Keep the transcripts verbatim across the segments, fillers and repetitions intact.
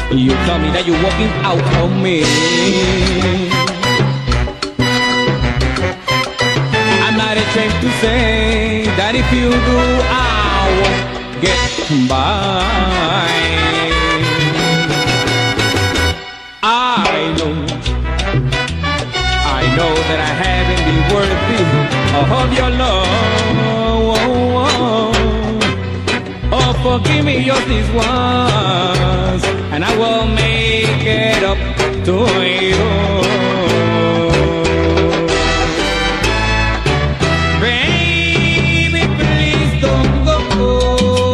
You tell me that you're walking out on me. I'm not ashamed to say that if you do, I won't get by. I know, I know that I haven't been worthy of your love. Oh, forgive me your these ones, and I will make it up to you. Baby, please don't go.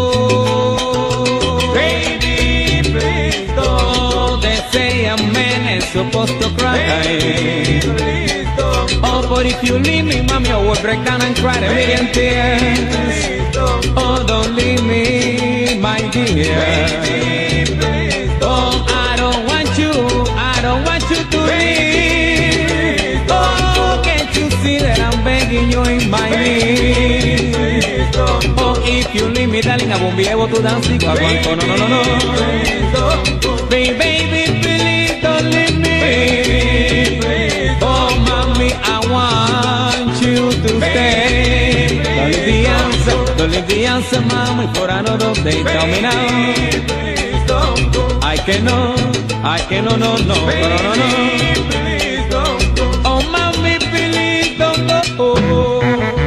Baby, please don't. They say a man is supposed to cry. Baby, please don't. Oh, but if you leave me, mommy, I will break down and cry a million tears. Oh, don't leave me, my dear. Baby, please don't. Oh, I don't want you, I don't want you to leave. Oh, can't you see that I'm begging you in my knees? Oh, if you leave me, darling, I won't be able to dance. No, no, no, no, no. Baby, baby, please don't leave me. Oh, mommy, I want you to stay. Don't leave the answer, don't leave the answer, mama, for another day. Tell me now. I cannot, I cannot, no, no, no, no, no. Oh, mommy, please don't go.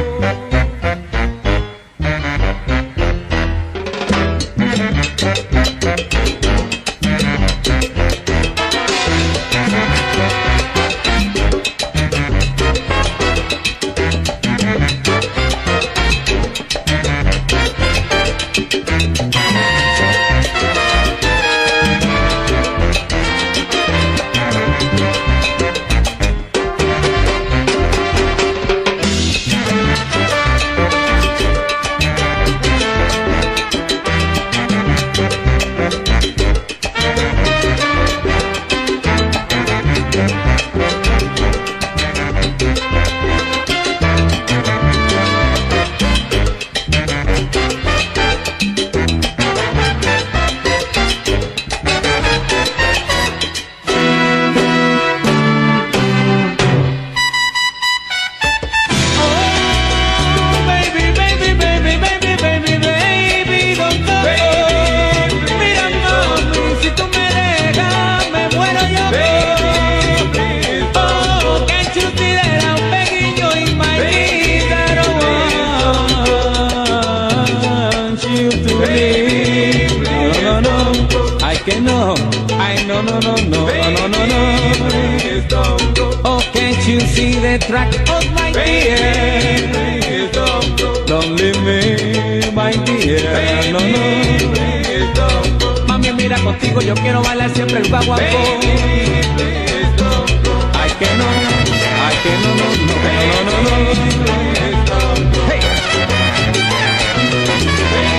No, I no no no no no no no. Oh, can't you see the track of my dear? Don't leave me, my dear. No no. Mami, mira, contigo yo quiero bailar siempre el guaguancó. Ay que no, ay que no no no no no no. Hey.